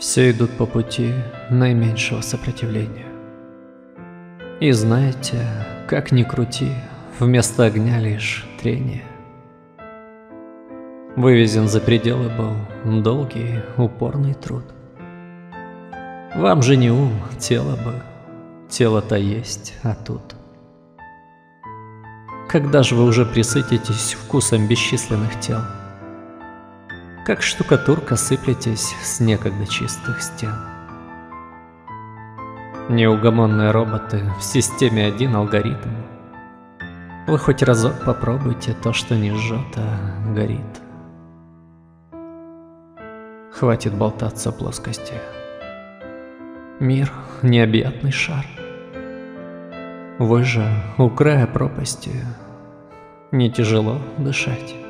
Все идут по пути наименьшего сопротивления. И знаете, как ни крути, вместо огня лишь трение. Вывезен за пределы был долгий, упорный труд. Вам же не ум, тело бы, тело-то есть, а тут. Когда же вы уже присытитесь вкусом бесчисленных тел? Как штукатурка сыплетесь с некогда чистых стен. Неугомонные роботы в системе один алгоритм. Вы хоть разок попробуйте то, что не жжет, а горит. Хватит болтаться о плоскости. Мир — необъятный шар. Вы же у края пропасти. Не тяжело дышать.